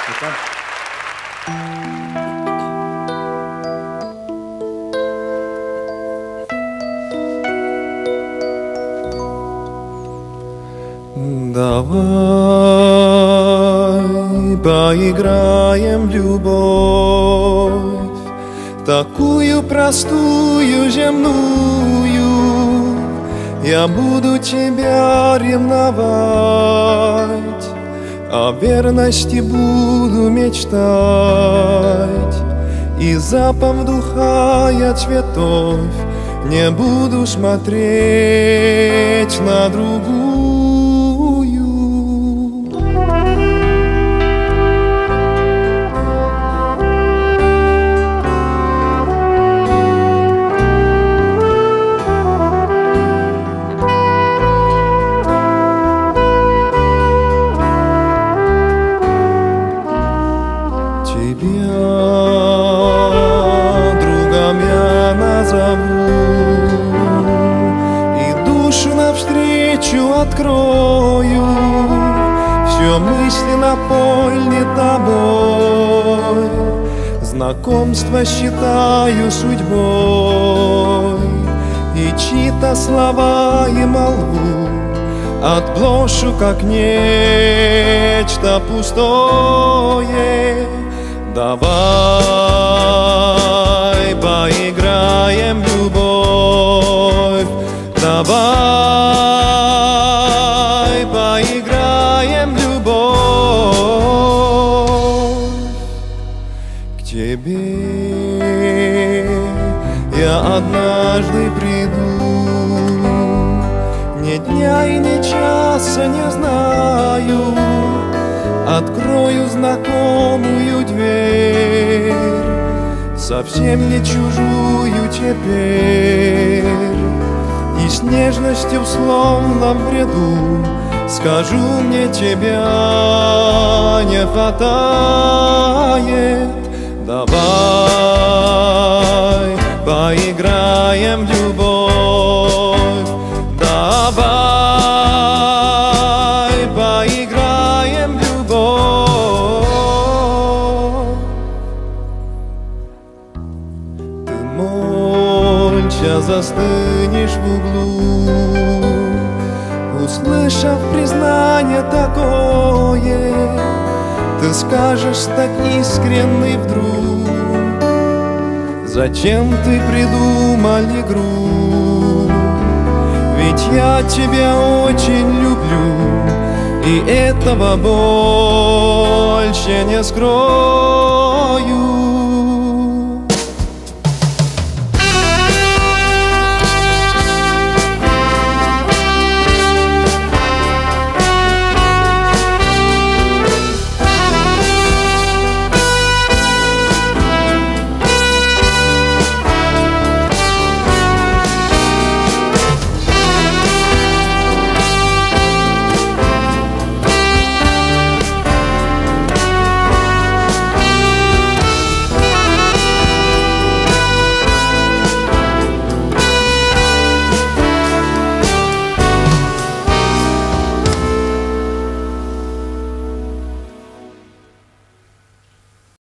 Давай поиграем в любовь, такую простую земную. Я буду тебя ревновать, о верности буду мечтать, и запах духа я цветов не буду смотреть на другую. Другом я назову, и душу навстречу открою. Все мысли наполнит тобой, знакомство считаю судьбой, и чьи-то слова и молву отброшу, как нечто пустое. Давай поиграем в любовь, давай поиграем в любовь. К тебе я однажды приду, ни дня и ни часа не знаю, открою знакомую дверь, совсем не чужую теперь, и с нежностью словно в бреду скажу: мне тебя не хватает. Давай поиграем в любовь, давай поиграем в любовь. Ты молча застынешь в углу, услышав признание такое, ты скажешь так искренне вдруг: зачем ты придумал игру? Ведь я тебя очень люблю, и этого больше не скрою.